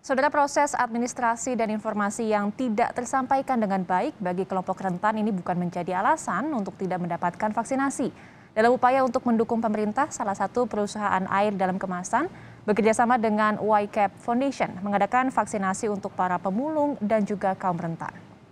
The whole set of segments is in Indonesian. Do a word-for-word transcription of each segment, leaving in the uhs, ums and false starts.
Saudara, proses administrasi dan informasi yang tidak tersampaikan dengan baik bagi kelompok rentan ini bukan menjadi alasan untuk tidak mendapatkan vaksinasi. Dalam upaya untuk mendukung pemerintah, salah satu perusahaan air dalam kemasan bekerjasama dengan Y C A P Foundation mengadakan vaksinasi untuk para pemulung dan juga kaum rentan.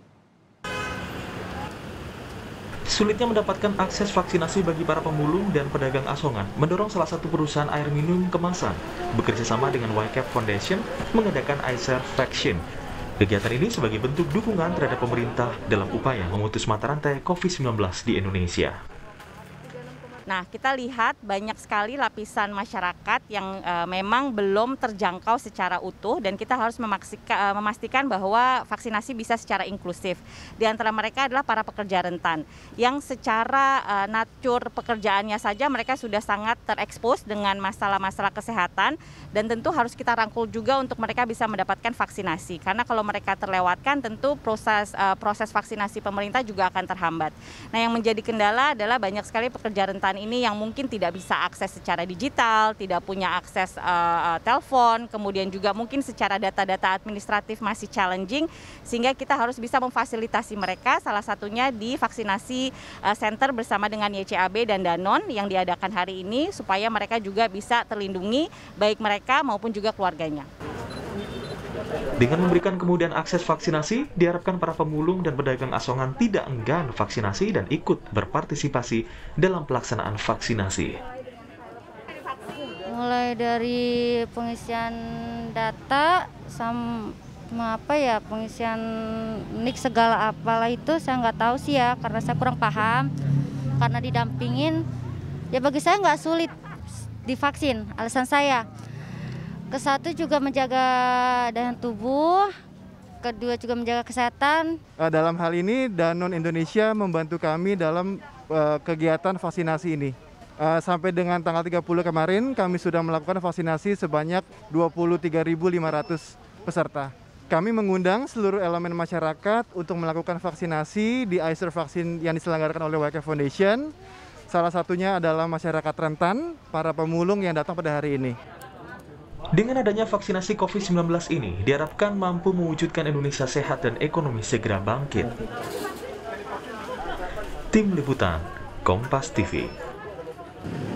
Sulitnya mendapatkan akses vaksinasi bagi para pemulung dan pedagang asongan mendorong salah satu perusahaan air minum kemasan bekerja sama dengan Y C A P Foundation mengadakan iServe Vaccine. Kegiatan ini sebagai bentuk dukungan terhadap pemerintah dalam upaya memutus mata rantai COVID sembilan belas di Indonesia. Nah, kita lihat banyak sekali lapisan masyarakat yang uh, memang belum terjangkau secara utuh dan kita harus memastikan, uh, memastikan bahwa vaksinasi bisa secara inklusif. Di antara mereka adalah para pekerja rentan yang secara uh, natur pekerjaannya saja mereka sudah sangat terekspos dengan masalah-masalah kesehatan dan tentu harus kita rangkul juga untuk mereka bisa mendapatkan vaksinasi. Karena kalau mereka terlewatkan tentu proses uh, proses vaksinasi pemerintah juga akan terhambat. Nah, yang menjadi kendala adalah banyak sekali pekerja rentan ini yang mungkin tidak bisa akses secara digital, tidak punya akses uh, uh, telepon, kemudian juga mungkin secara data-data administratif masih challenging, sehingga kita harus bisa memfasilitasi mereka, salah satunya di vaksinasi uh, center bersama dengan Y C A B dan Danone yang diadakan hari ini, supaya mereka juga bisa terlindungi, baik mereka maupun juga keluarganya. Dengan memberikan kemudahan akses vaksinasi, diharapkan para pemulung dan pedagang asongan tidak enggan vaksinasi dan ikut berpartisipasi dalam pelaksanaan vaksinasi. Mulai dari pengisian data sama apa ya, pengisian nik segala apalah itu saya nggak tahu sih ya, karena saya kurang paham. Karena didampingin, ya bagi saya nggak sulit divaksin, alasan saya. Kesatu juga menjaga daya tubuh, kedua juga menjaga kesehatan. Dalam hal ini Danone Indonesia membantu kami dalam uh, kegiatan vaksinasi ini. Uh, sampai dengan tanggal tiga puluh kemarin kami sudah melakukan vaksinasi sebanyak dua puluh tiga ribu lima ratus peserta. Kami mengundang seluruh elemen masyarakat untuk melakukan vaksinasi di iServe Vaccine yang diselenggarakan oleh Y C A P Foundation. Salah satunya adalah masyarakat rentan, para pemulung yang datang pada hari ini. Dengan adanya vaksinasi COVID sembilan belas ini, diharapkan mampu mewujudkan Indonesia sehat dan ekonomi segera bangkit. Tim Liputan, Kompas T V.